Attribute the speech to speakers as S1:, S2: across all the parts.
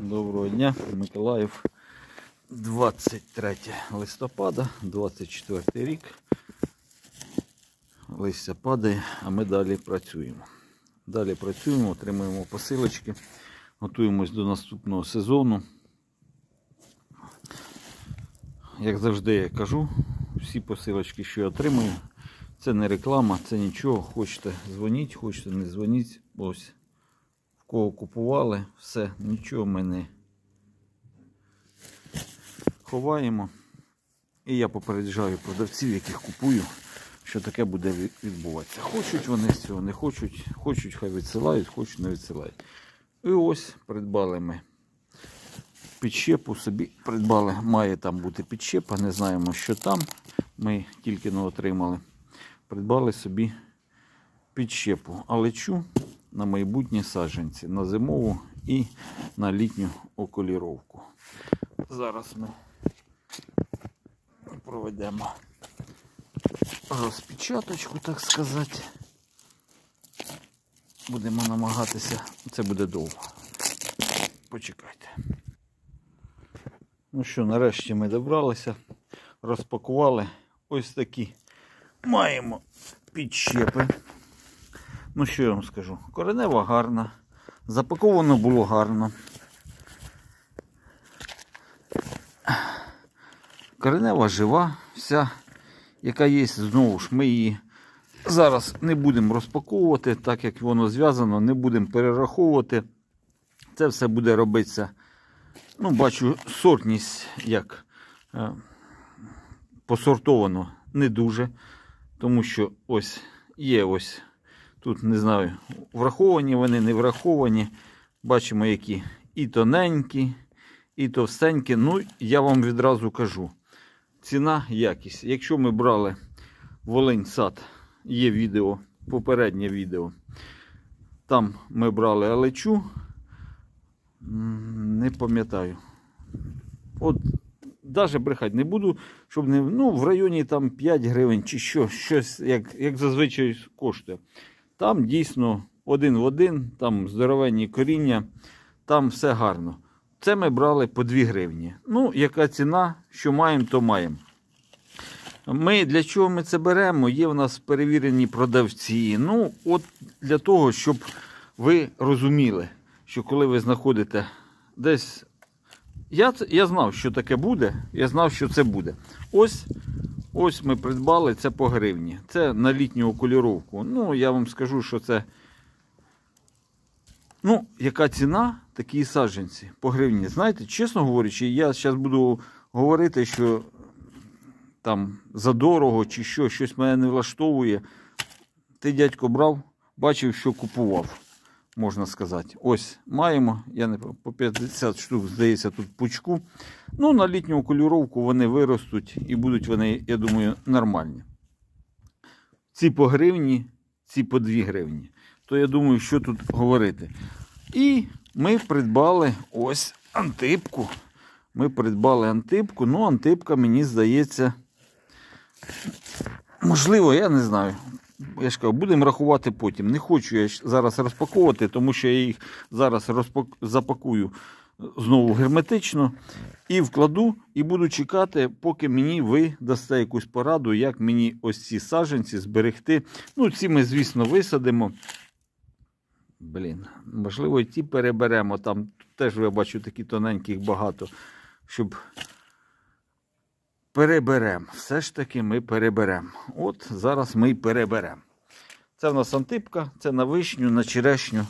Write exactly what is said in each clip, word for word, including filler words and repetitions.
S1: Доброго дня, Миколаїв, двадцять третє листопада, двадцять четвертий рік. Листя падає, а ми далі працюємо. Далі працюємо, отримуємо посилочки, готуємось до наступного сезону. Як завжди я кажу, всі посилочки, що я отримую, це не реклама, це нічого. Хочете дзвоніть, хочете не дзвоніть. Ось. Кого купували, все, нічого ми не ховаємо. І я попереджаю продавців, яких купую, що таке буде відбуватися. Хочуть вони з цього, не хочуть, хочуть, хай відсилають, хочуть, не відсилають. І ось придбали ми підщепу собі, придбали, має там бути підщепа, не знаємо, що там, ми тільки не отримали. Придбали собі підщепу, алечу на майбутні саджанці, на зимову і на літню окуліровку. Зараз ми проведемо розпечаточку, так сказати. Будемо намагатися, це буде довго. Почекайте. Ну що, нарешті ми добралися, розпакували ось такі. Маємо підщепи. Ну що я вам скажу, коренева гарна, запаковано було гарно. Коренева жива, вся, яка є, знову ж ми її зараз не будемо розпаковувати, так як воно зв'язано, не будемо перераховувати. Це все буде робитися, ну бачу, сортність як е, посортовано не дуже, тому що ось є ось. Тут, не знаю, враховані вони, не враховані. Бачимо, які і тоненькі, і товстенькі. Ну, я вам відразу кажу. Ціна, якість. Якщо ми брали Волинь сад, є відео, попереднє відео. Там ми брали алечу. Не пам'ятаю. От, навіть брехати не буду, щоб не, ну, в районі там п'ять гривень чи що, щось, як, як зазвичай коштує. Там дійсно один в один, там здоровенні коріння, там все гарно. Це ми брали по дві гривні. Ну, яка ціна, що маємо, то маємо. Ми, для чого ми це беремо? Є в нас перевірені продавці. Ну, от для того, щоб ви розуміли, що коли ви знаходите десь... Я, я знав, що таке буде, я знав, що це буде. Ось... Ось ми придбали, це по гривні. Це на літню окуліровку. Ну, я вам скажу, що це... Ну, яка ціна, такі саджанці по гривні. Знаєте, чесно говорячи, я зараз буду говорити, що там задорого чи що, щось мене не влаштовує. Ти, дядько, брав, бачив, що купував, можна сказати. Ось, маємо, я не по п'ятдесят штук, здається, тут пучку. Ну, на літню окуліровку вони виростуть і будуть вони, я думаю, нормальні. Ці по гривні, ці по дві гривні. То я думаю, що тут говорити. І ми придбали ось антипку. Ми придбали антипку. Ну, антипка, мені здається, можливо, я не знаю. Я ж кажу, будемо рахувати потім. Не хочу я зараз розпаковувати, тому що я їх зараз розпак... запакую знову герметично і вкладу, і буду чекати, поки мені ви дасте якусь пораду, як мені ось ці саджанці зберегти. Ну, ці ми, звісно, висадимо. Блін, можливо, і ті переберемо. Там теж, я бачу, такі тоненьких багато, щоб... Переберемо. Все ж таки ми переберемо. От зараз ми і переберемо. Це в нас антипка, це на вишню, на черешню.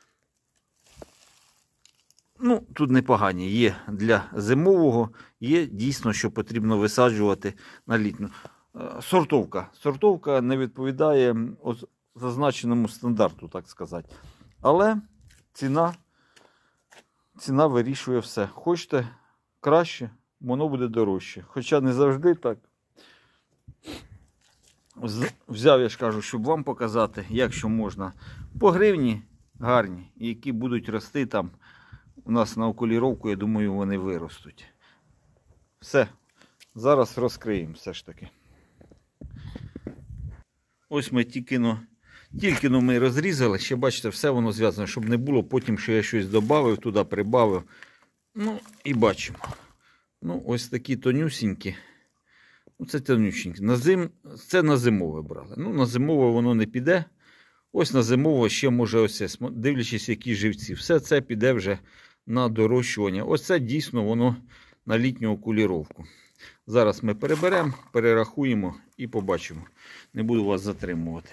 S1: Ну, тут непогані. Є для зимового, є дійсно, що потрібно висаджувати на літню. Сортовка. Сортовка не відповідає зазначеному стандарту, так сказати. Але ціна, ціна вирішує все. Хочете краще, воно буде дорожче. Хоча не завжди так. Взяв, я ж кажу, щоб вам показати, як що можна. По гривні гарні, які будуть рости там у нас на окуліровку, я думаю, вони виростуть. Все. Зараз розкриємо все ж таки. Ось ми тільки но, тільки но ми розрізали, ще бачите, все воно зв'язано, щоб не було потім, що я щось додав, туди прибавив. Ну, і бачимо. Ну, ось такі тонюсінькі. Ну, це тонюсінькі. На зим... Це на зимове брали. Ну, на зимове воно не піде. Ось на зимове ще може ось, дивлячись, які живці. Все це піде вже на дорощування. Ось це дійсно воно на літню окуліровку. Зараз ми переберемо, перерахуємо і побачимо. Не буду вас затримувати.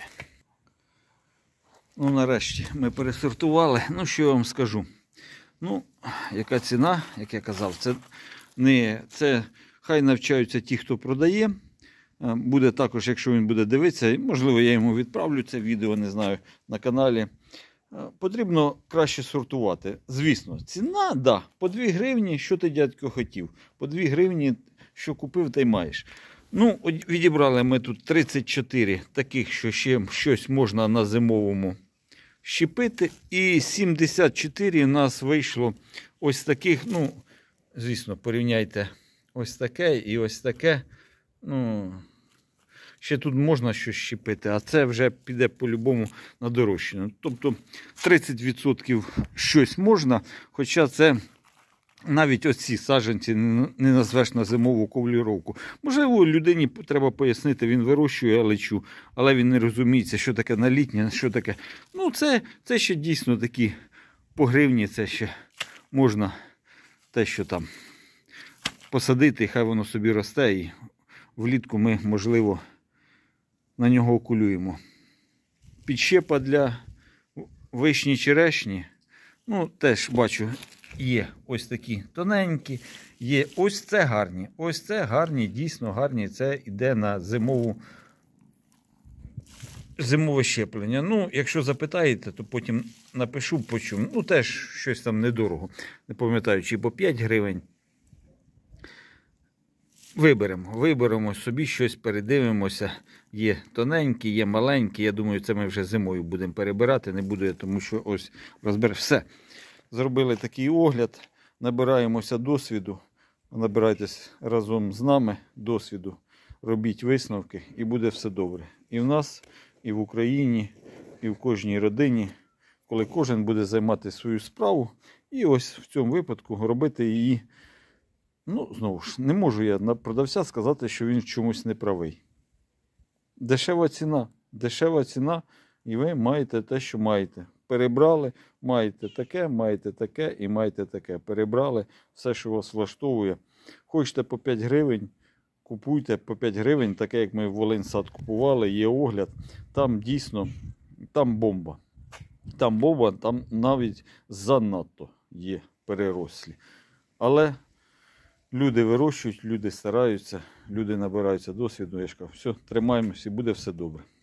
S1: Ну, нарешті ми пересортували. Ну, що я вам скажу. Ну, яка ціна, як я казав, це не це хай навчаються ті, хто продає. Буде також, якщо він буде дивитися, можливо, я йому відправлю це відео, не знаю, на каналі. Потрібно краще сортувати. Звісно, ціна, да, по дві гривні, що ти, дядько, хотів. По дві гривні, що купив, та й маєш. Ну, відібрали ми тут тридцять чотири таких, що ще щось можна на зимовому щепити. І сімдесят чотири у нас вийшло ось таких, ну, звісно, порівняйте ось таке і ось таке. Ну, ще тут можна щось щепити, а це вже піде по-любому на дорощення. Тобто тридцять відсотків щось можна, хоча це навіть оці саджанці не назвеш на зимову ковліровку. Можливо, людині треба пояснити, він вирощує алечу, але він не розуміється, що таке на літнє, що таке. Ну, це, це ще дійсно такі по гривні, це ще можна те, що там посадити, хай воно собі росте, і влітку ми, можливо, на нього окулюємо. Підщепа для вишні черешні, ну, теж бачу, є ось такі тоненькі, є ось це гарні, ось це гарні, дійсно гарні, це йде на зимову, зимове щеплення. Ну, якщо запитаєте, то потім напишу, по чому. Ну, теж щось там недорого, не пам'ятаю, чи по п'ять гривень. Виберемо, виберемо собі щось, передивимося. Є тоненькі, є маленькі. Я думаю, це ми вже зимою будемо перебирати. Не буду я, тому що ось розберемо. Все. Зробили такий огляд. Набираємося досвіду. Набирайтесь разом з нами досвіду. Робіть висновки і буде все добре. І в нас, і в Україні, і в кожній родині. Коли кожен буде займати свою справу. І ось в цьому випадку робити її. Ну, знову ж, не можу я на продавця сказати, що він в чомусь не правий. Дешева ціна. Дешева ціна, і ви маєте те, що маєте. Перебрали, маєте таке, маєте таке і маєте таке. Перебрали все, що вас влаштовує. Хочете по п'ять гривень, купуйте по п'ять гривень, таке, як ми в Волиньсад купували, є огляд. Там дійсно, там бомба. Там бомба, там навіть занадто є перерослі. Але люди вирощують, люди стараються, люди набираються досвіду. Я ж кажу, все, тримаємося і буде все добре.